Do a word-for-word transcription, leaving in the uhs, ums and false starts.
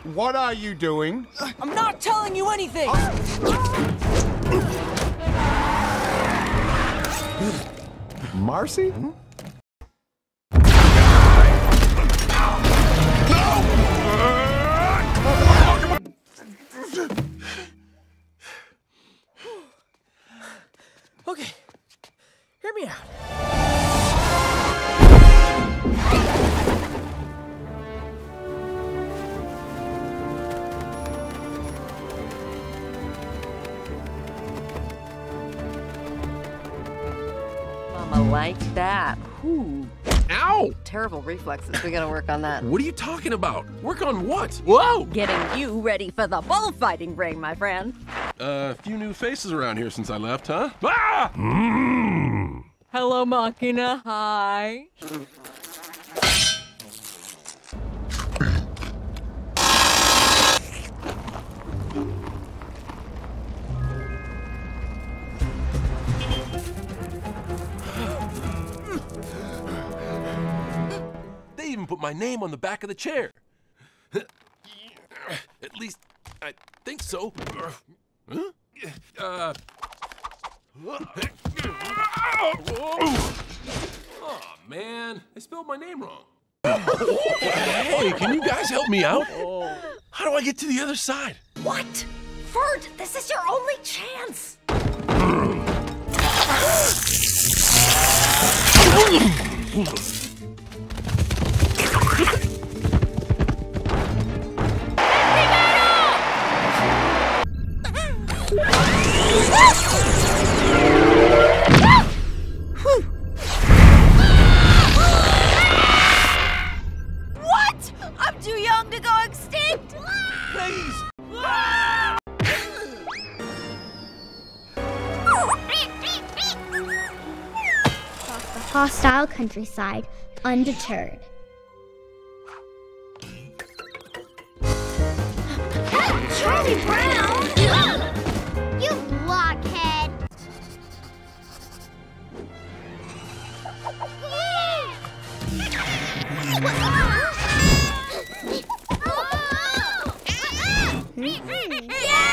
What are you doing? I'm not telling you anything! Marcy? Hmm? Okay, hear me out. Mama like that. Whew. Ow! Terrible reflexes. We gotta work on that. What are you talking about? Work on what? Whoa! Getting you ready for the bullfighting ring, my friend. Uh, a few new faces around here since I left, huh? Ah! Mm. Hello, Machina. Hi. They even put my name on the back of the chair. At least, I think so. Huh? Uh... Oh, man. I spelled my name wrong. Hey, can you guys help me out? How do I get to the other side? What? Ferd, this is your only chance. What? I'm too young to go extinct. Please! Hostile countryside, undeterred. Charlie Brown! You blockhead! Yeah!